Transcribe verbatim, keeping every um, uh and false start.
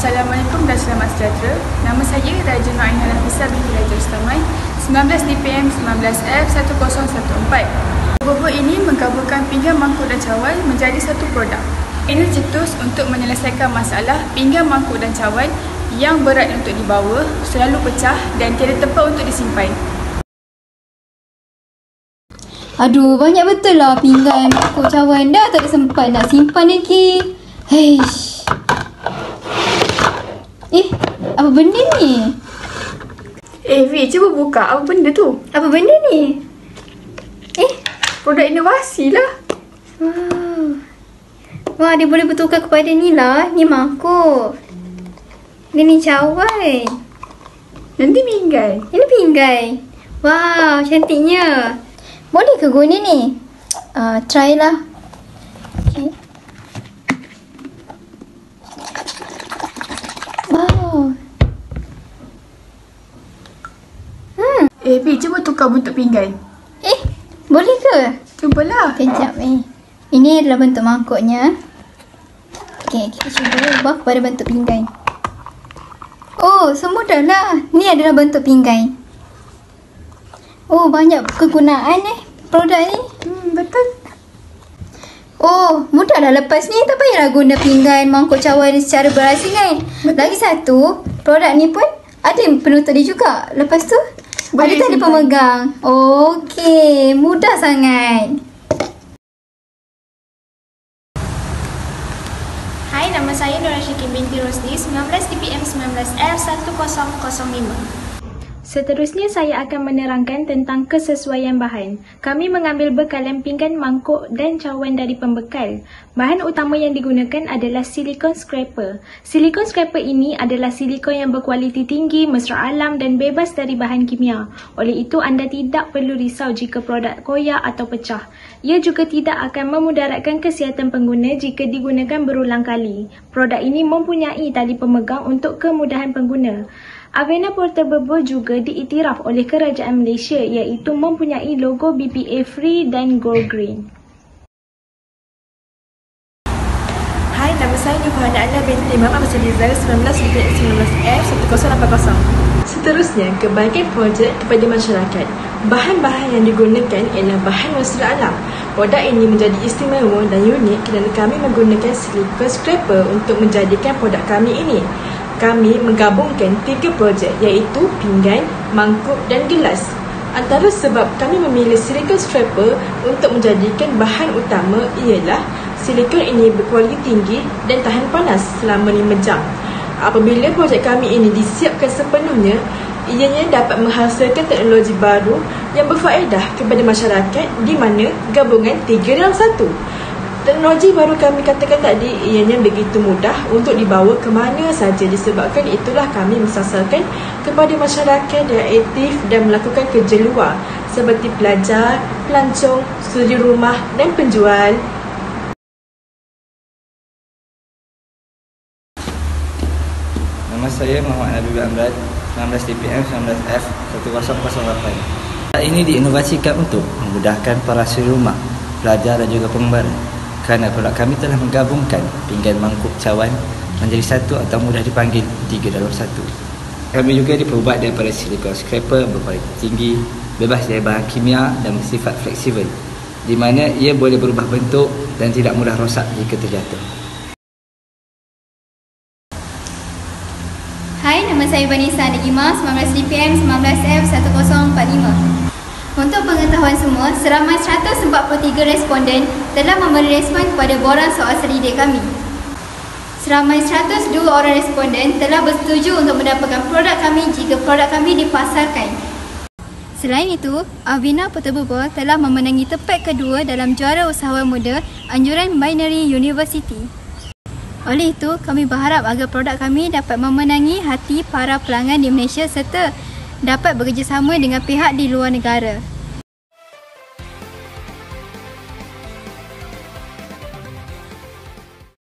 Assalamualaikum dan selamat sejahtera. Nama saya Raja Noaina Nafisa binti Raja Ustamai, sembilan belas D P M sembilan belas F satu kosong satu empat. Robot ini menggabungkan pinggan mangkuk dan cawan menjadi satu produk. Ini cetus untuk menyelesaikan masalah pinggan mangkuk dan cawan yang berat untuk dibawa, selalu pecah dan tiada tempat untuk disimpan. Aduh, banyak betul lah pinggan mangkuk cawan. Dah tak ada sempat nak simpan lagi. Heish. Eh, apa benda ni? Eh, Vi, cuba buka. Apa benda tu? Apa benda ni? Eh, produk inovasi lah. Wow. Wah, dia boleh bertukar kepada ni lah. Ni mangkuk. Dia ni cawan. Nanti pinggan. Ini pinggan. Wow, cantiknya. Boleh ke guna ni? Uh, try lah. Okay. Wow. Hmm. Eh, Vi, cuba tukar bentuk pinggan. Eh, boleh ke? Cubalah. Kejap eh. Ini adalah bentuk mangkuknya. Okay, kita cuba ubah kepada bentuk pinggan. Oh, semudah lah. Ni adalah bentuk pinggan. Oh, banyak kegunaan eh produk ni. Hmm, betul. Oh, mudahlah lepas ni tak payahlah guna pinggan mangkuk cawan secara berasingan. Lagi satu, produk ni pun ada penutup dia juga. Lepas tu, boleh ada tali pemegang. Okey, mudah sangat. Hai, nama saya Nora Syikin binti Rosdi, sembilan belas D P M sembilan belas F satu kosong kosong lima. Seterusnya saya akan menerangkan tentang kesesuaian bahan. Kami mengambil bekalan pinggan mangkuk dan cawan dari pembekal. Bahan utama yang digunakan adalah silikon scraper. Silikon scraper ini adalah silikon yang berkualiti tinggi, mesra alam dan bebas dari bahan kimia. Oleh itu, anda tidak perlu risau jika produk koyak atau pecah. Ia juga tidak akan memudaratkan kesihatan pengguna jika digunakan berulang kali. Produk ini mempunyai tali pemegang untuk kemudahan pengguna. Avena Portable Bowl juga diiktiraf oleh Kerajaan Malaysia iaitu mempunyai logo B P A Free dan Gold Green. Hai, nama saya Nurhana Ala binti Imam Abdul Rizal, sembilan belas D P M sembilan belas F satu kosong lapan kosong. Seterusnya, kebaikan projek kepada masyarakat. Bahan-bahan yang digunakan ialah bahan mesra alam. Produk ini menjadi istimewa dan unik kerana kami menggunakan silikon scraper untuk menjadikan produk kami ini. Kami menggabungkan tiga projek iaitu pinggan, mangkuk dan gelas. Antara sebab kami memilih silikon scraper untuk menjadikan bahan utama ialah silikon ini berkualiti tinggi dan tahan panas selama lima jam. Apabila projek kami ini disiapkan sepenuhnya, ianya dapat menghasilkan teknologi baru yang berfaedah kepada masyarakat di mana gabungan tiga dalam satu. Teknologi baru kami katakan tadi ianya begitu mudah untuk dibawa ke mana saja, disebabkan itulah kami mensasarkan kepada masyarakat yang aktif dan melakukan kerja luar seperti pelajar, pelancong, suri rumah dan penjual. Nama saya Muhammad Nabi Amrad, sembilan belas D P M sembilan belas F satu kosong kosong lapan. Ini diinovasikan untuk memudahkan para suri rumah, pelajar dan juga pengembara. Kerana produk kami telah menggabungkan pinggan mangkuk cawan menjadi satu atau mudah dipanggil tiga dalam satu. Kami juga diperbuat daripada silikon scraper berkualiti tinggi, bebas dari bahan kimia dan bersifat fleksibel, di mana ia boleh berubah bentuk dan tidak mudah rosak jika terjatuh. Hai, nama saya Vanessa Negima, sembilan belas D P M sembilan belas F satu kosong empat lima. Untuk pengetahuan semua, seramai seratus empat puluh tiga responden telah memberi respon kepada borang soal selidik kami. Seramai seratus dua orang responden telah bersetuju untuk mendapatkan produk kami jika produk kami dipasarkan. Selain itu, Avena Portable Bowl telah memenangi tempat kedua dalam Juara Usahawan Muda Anjuran Binary University. Oleh itu, kami berharap agar produk kami dapat memenangi hati para pelanggan di Malaysia serta dapat bekerjasama dengan pihak di luar negara.